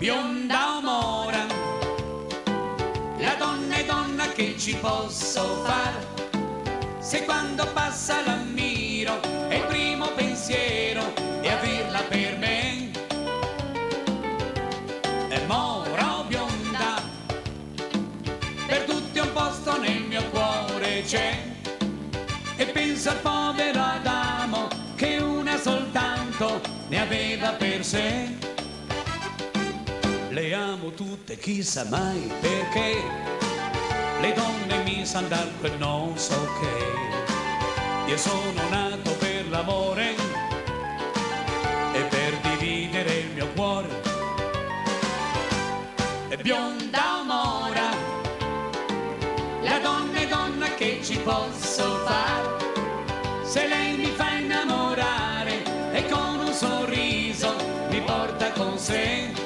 bionda o mora, la donna è donna che ci posso fare, se quando passa l'ammiro è il primo pensiero di averla per me. E mora o bionda, per tutti un posto nel mio cuore c'è, e penso al povero Adamo che una soltanto ne aveva per sé. Le amo tutte, chissà mai perché, le donne mi sanno dar quel non so che. Io sono nato per l'amore e per dividere il mio cuore. E bionda o mora, la donna è donna che ci posso fare, se lei mi fa innamorare e con un sorriso mi porta con sé.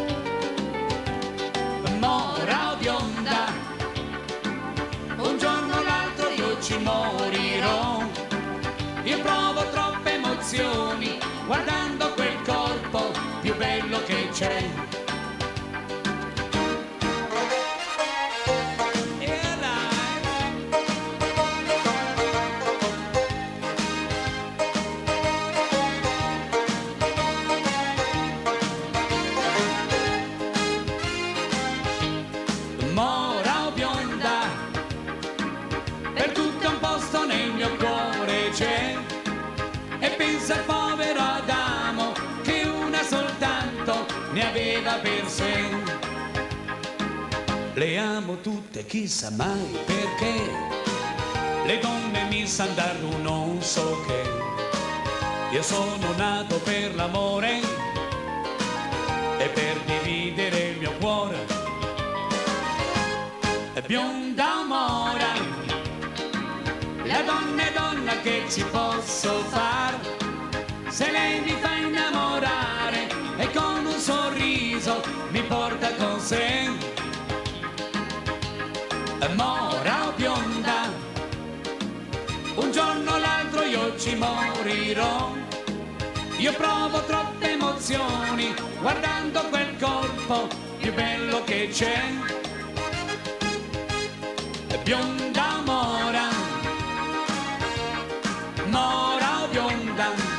Mora o bionda, un giorno o l'altro io ci morirò. Io provo troppe emozioni guardando quel corpo più bello che c'è. Mora o bionda, per tutto un posto nel mio cuore c'è, e pensa al povero Adamo che una soltanto ne aveva per sé. Le amo tutte, chissà mai perché, le donne mi sanno dar un non so che. Io sono nato per l'amore e per dividere il mio cuore. Bionda o mora, la donna è donna che ci posso far, se lei mi fa innamorare e con un sorriso mi porta con sé. Mora o bionda, un giorno o l'altro io ci morirò. Io provo troppe emozioni guardando quel corpo più bello che c'è. Bionda o mora, mora o bionda,